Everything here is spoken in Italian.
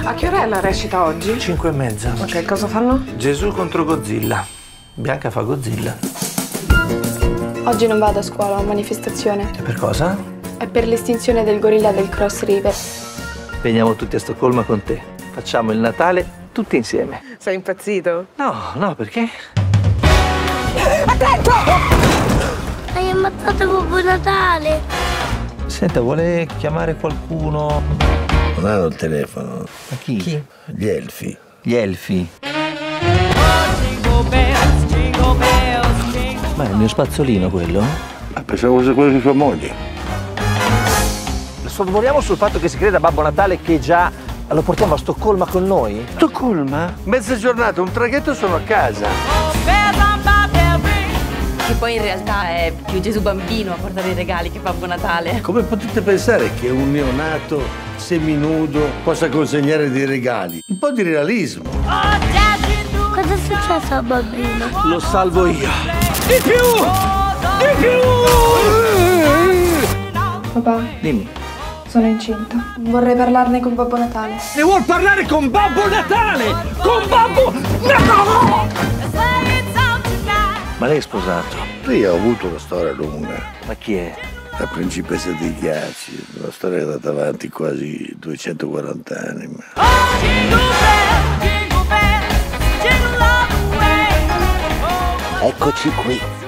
A che ora è la recita oggi? 5:30. Ok, cosa fanno? Gesù contro Godzilla. Bianca fa Godzilla. Oggi non vado a scuola, ho manifestazione. E per cosa? È per l'estinzione del gorilla del Cross River. Veniamo tutti a Stoccolma con te. Facciamo il Natale tutti insieme. Sei impazzito? No, perché? Attento! Hai ammazzato Babbo Natale! Senta, vuole chiamare qualcuno? Non hanno il telefono. Ma chi? Gli elfi. Gli elfi. Ma è il mio spazzolino quello? Pensavo fosse quello di sua moglie. Sorvoliamo sul fatto che si creda Babbo Natale che già lo portiamo a Stoccolma con noi? Stoccolma? Mezza giornata, un traghetto sono a casa. Che poi in realtà è più Gesù bambino a portare i regali che Babbo Natale. Come potete pensare che un neonato seminudo possa consegnare dei regali? Un po' di realismo. Cosa è successo al bambino? Lo salvo io. Di più! Papà, Dimmi. sono incinta. Vorrei parlarne con Babbo Natale. Ne vuol parlare con Babbo Natale? Con Babbo Natale! Ma lei è sposato? Io ho avuto una storia lunga. Ma chi è? La principessa dei ghiacci. Una storia che è andata avanti quasi 240 anni. Eccoci qui.